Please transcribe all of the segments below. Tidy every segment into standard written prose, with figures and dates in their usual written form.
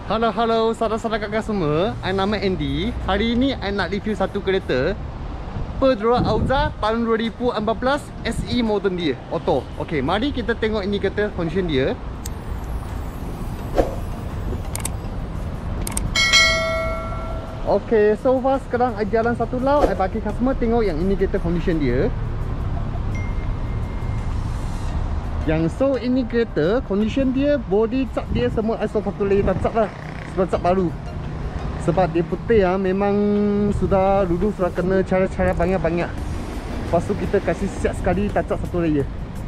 Halo saudara-saudara kakak semua. I nama Andy. Hari ini I nak review satu kereta Pedro Auza tahun 2014 SE modern dia, auto. Okey, mari kita tengok ini kereta condition dia. Okey, so far sekarang I jalan satu lau, I bagi customer tengok yang ini kereta condition dia. Yang so ini kereta condition dia, body cat dia semua ISO 1 layer cat lah. Sebab cat baru. Sebab dia putih lah, memang sudah dulu sudah kena cara-cara banyak-banyak. Lepas tu kita kasih siap sekali cat 1 layer.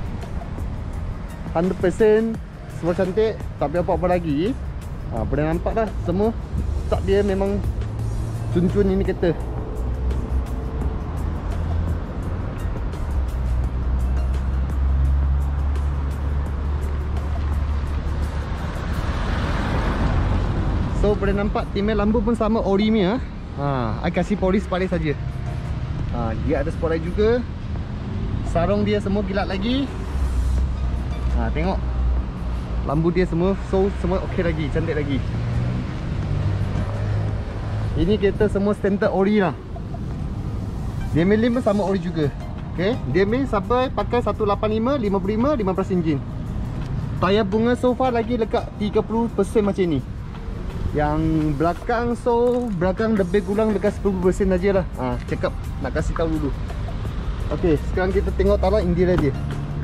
100% semua cantik, tak payah apa-apa lagi. Boleh nampak dah semua cat dia memang cun-cun ini kereta. So boleh nampak timel lampu pun sama ori punya. I kasih polis balik saja. Dia ada spotlight juga. Sarung dia semua kilat lagi. Tengok. Lampu dia semua, so semua okey lagi, cantik lagi. Ini kereta semua standard ori lah. Diamond pun sama ori juga. Okey, Diamond sampai pakai 185, 55, 15 enjin. Tayar bunga so far lagi dekat 30% macam ni. Yang belakang, so belakang lebih kurang dekat 10% aja lah. Check up, nak kasih tahu dulu. Okey, sekarang kita tengok taruh interior dia.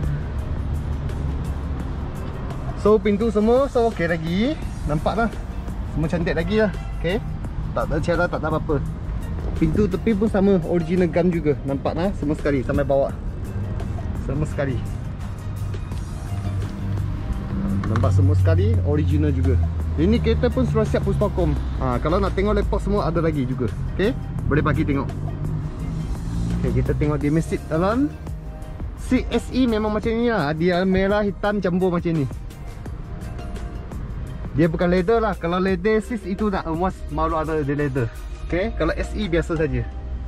So pintu semua, so okey lagi. Nampak lah, semua cantik lagi lah. Okey, tak ada cara, tak ada apa-apa. Pintu tepi pun sama, original gam juga. Nampak lah, semua sekali, sampai bawah. Semua sekali. Nampak semua sekali, original juga. Ini kereta pun sudah siap puspakom. Kalau nak tengok laptop semua ada lagi juga. Okey, boleh bagi tengok. Okey, kita tengok dia seat dalam. Seat SE memang macam ni lah. Dia merah hitam campur macam ni. Dia bukan leather lah. Kalau leather seat itu nak emas, malu ada di leather. Okey, kalau SE biasa saja.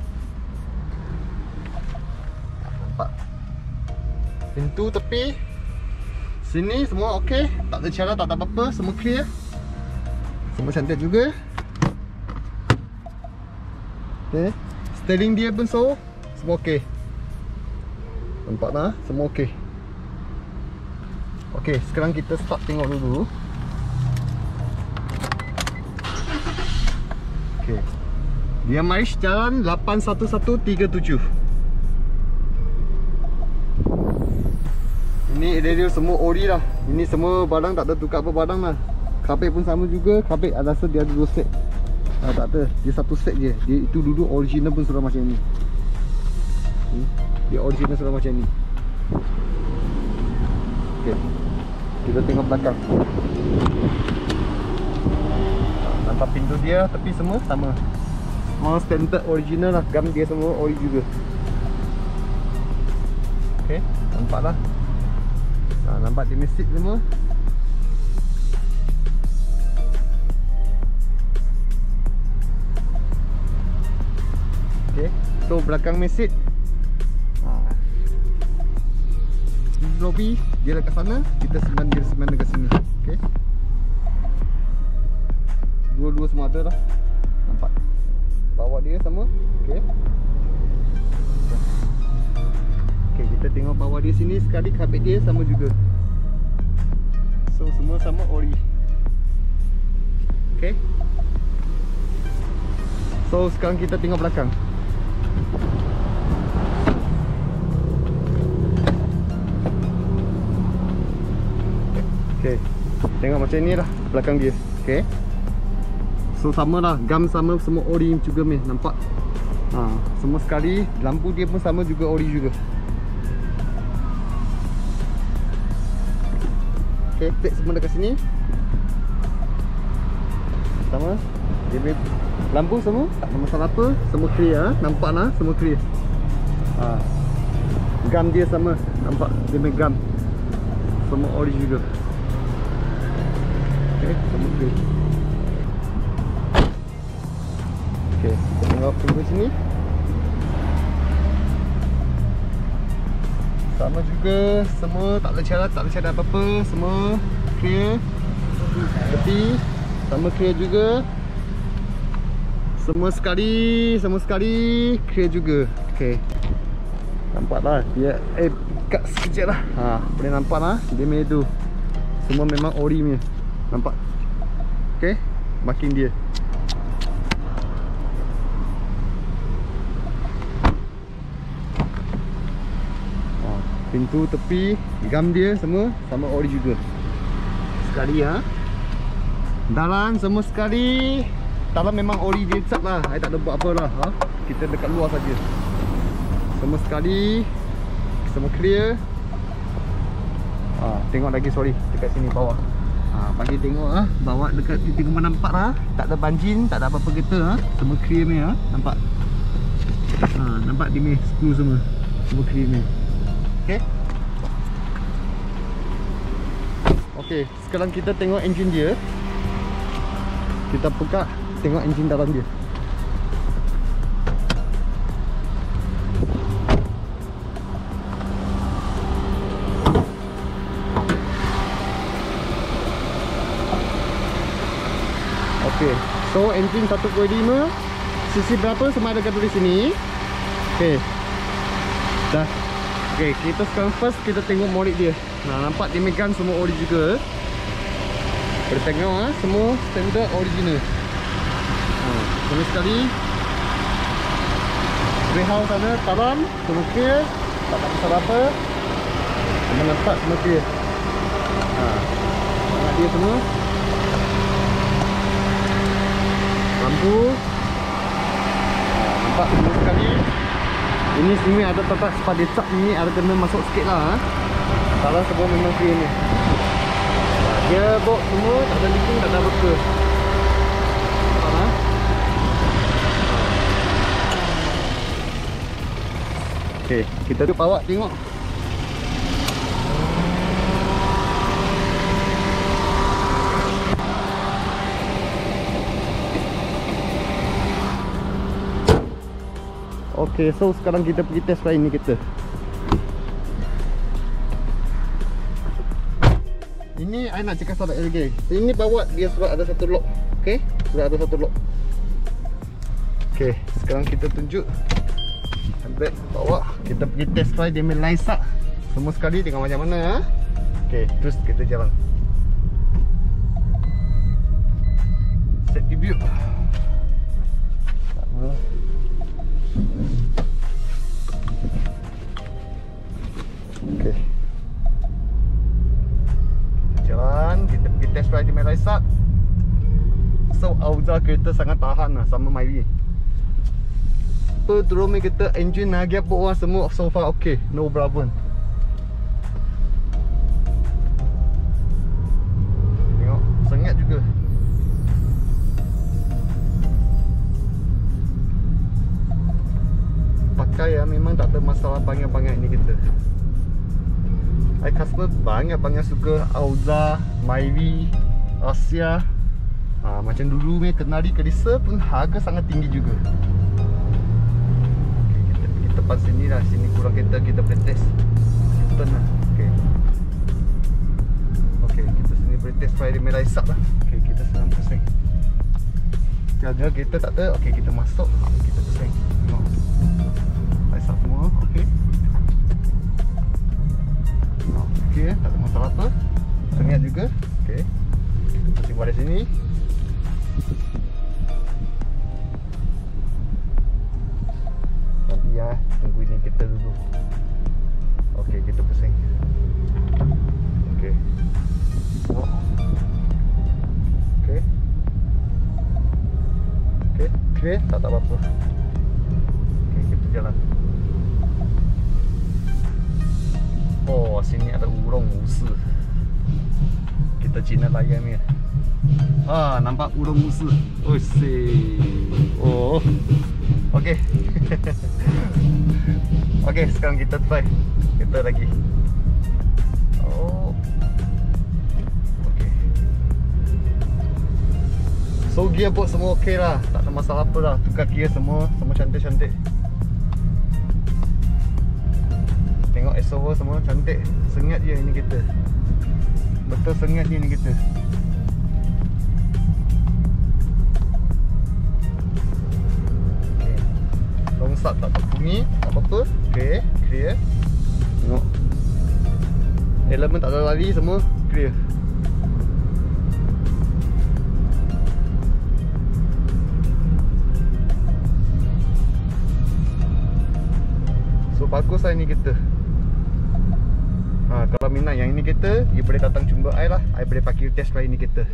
Nampak. Pintu tepi sini semua okey, tak ada cara, tak ada apa-apa, semua clear. Semua cantik juga. Okey, steering dia pun so semua okey. Nampak tak? Semua okey. Okey, sekarang kita start tengok dulu. Okey. Dia mileage jalan 81137. Ini interior semua ori lah. Ini semua barang tak ada tukar apa barang lah. Kapek pun sama juga. Kapek rasa dia ada 2 set. Tak ada, dia 1 set je. Dia itu dulu original pun sudah macam ni. Dia original sudah macam ni. Okey, kita tengok belakang. Nampak pintu dia, tapi semua sama. Semua standard original lah. Gam dia semua ori juga. Okey, nampak lah. Nampak dia seat semua. Okay, so belakang mesin lobby dia dekat sana, kita semen dekat sini. Okay, dua-dua semua ada lah. Nampak bawah dia sama. Okay, okay, kita tengok bawah dia sini sekali. Kapet dia sama juga. So semua sama ori. Okay, so sekarang kita tengok belakang. Okay, tengok macam ni lah belakang dia. Okay, so sama lah, gam sama, semua ori juga ni. Nampak semua sekali. Lampu dia pun sama juga, ori juga. Okay, plate semua dekat sini sama. Dia punya lampu semua tak ada masalah apa, semua clear. Nampak lah, semua clear. Gam dia sama, nampak dia punya gam semua ori juga. Okay, semua clear. Okay, kita tengok pintu sini sama juga, semua tak ada cara, apa-apa, semua clear. Tepi sama clear juga. Semua sekali clear juga. Okey. Nampaklah dia kat sekejap lah. Boleh nampak lah dia punya tu. Semua memang ori punya. Nampak? Okey, marking dia. Pintu tepi, gam dia semua sama ori juga. Sekali dalam semua sekali. Dalam memang ori dia cap lah. Saya tak ada buat apa lah. Kita dekat luar saja. Semua sekali. Semua clear. Tengok lagi, sorry, dekat sini bawah. Bagi tengok bawah dekat tengok nampak lah. Tak ada banjin, tak ada apa-apa kereta semua clear ni nampak. Nampak dia ni skru semua. Semua clear ni. Okey. Okey, sekarang kita tengok enjin dia. Kita buka, tengok enjin dalam dia. Okey, so enjin 1.5 cc berapa semua ada kat tulis sini. Okey. Dah. Okey, kita sekarang first kita tengok molek dia. Nampak dia megang semua ori juga. Kita tengok semua standard original. Semua sekali. Greyhound sana taram, semua clear. Tak ada masalah apa. Semua nampak semua clear. Tengok dia semua. Lampu. Nampak semua sekali. Ini sini ada tetap pada cap ni ada kena masuk sikit lah. Salah semua memang clear ni. Dia box semua tak ada leaking, tak ada apa-apa. Okey, kita tu bawa tengok. Okey, so sekarang kita pergi test drive ni kita. Ini saya nak cakap sahabat LG. Ini bawa dia sebab ada satu lock. Okey, sudah ada satu lock. Okey, sekarang kita tunjuk. Ambil bawa, kita pergi test drive dia main light up. Semua sekali tengok macam mana Okey, terus kita jalan. Set debut. Okey. Jalan, kita pergi test ride di Malaysia. So Auza kereta sangat tahan lah sama Myvi. Pedrome kita engine nagiap bawah semua so far okey, no problem. Tengok, sengat juga. Pakai memang tak ada masalah banyak-banyak ni kita. Customer banyak-banyak suka Auza, Myvi, Asia. Macam dulu ni kenali Kelisa pun harga sangat tinggi juga. Okay, kita pergi tempat sini lah. Sini kurang kereta kita boleh test Houston lah. Okay, kita sini boleh test Friday Malaysia lah. Okay, kita sedang pusing. Jaga kita tak ada. Okay, kita masuk. Kita pusing. Tengok Malaysia semua. Okay. Okey, tak ada masalah apa. Sengat juga. Okey. Kita pusing balik sini. Nanti tunggu ini kita dulu. Okey, kita pusing. Okey. Okey. Okey, clear, tak ada apa-apa. Okey, kita jalan. Oh, sini ada urong usi. Kita Cina layan ni. Nampak urong usi. Oh, oh. Okey. Okey, sekarang kita try. Kita lagi. Oh. Okey. So gearbox semua okey lah. Tak ada masalah apa lah. Tukar gear semua cantik-cantik. Tengok SOV semua cantik. Sengat je ini kita. Betul sengat je ini kita. Okay, clear. Tengok. Elemen tak ada lari, semua clear. So bagus lah indikator. Kalau minat yang indikator, you boleh datang jumpa I lah. I boleh pakai test lah indikator.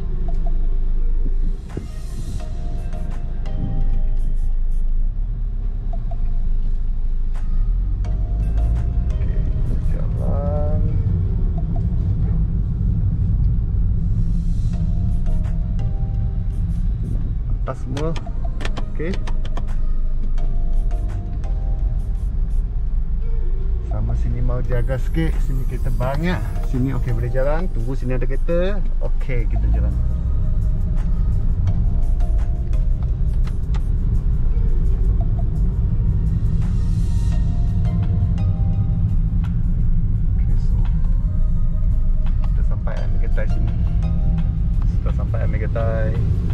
Atas semua. Okey. Sama sini mau jaga sikit. Sini kita banyak. Sini okey boleh jalan. Tunggu sini ada kereta. Okey kita jalan. Okey, so kita sampai Amigatai sini. Sudah sampai Amigatai.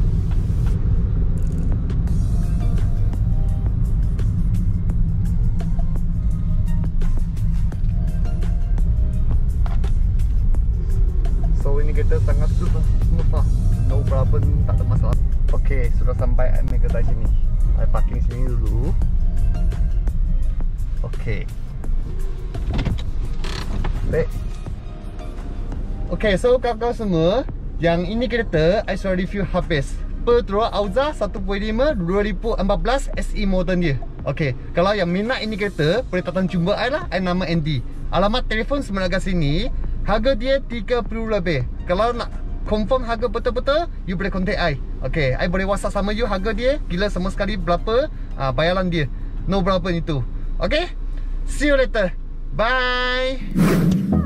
Ini kita sangat smooth lah. No problem, tak ada masalah. Okey, sudah sampai Amigatai sini. Saya parking sini dulu. Okey. Baik. Okey, so kawan-kawan semua, yang ini kereta I sudah review habis. Petrol Auza 1.5 2014 SE modern dia. Okey, kalau yang minat ini kereta, boleh datang jumpa I lah. I nama Andy. Alamat telefon sebelah sini. Harga dia 30 lebih. Kalau nak confirm harga betul-betul, you boleh contact I. Okay, I boleh WhatsApp sama you harga dia. Gila semua sekali berapa bayaran dia. No problem itu. Okay, see you later. Bye.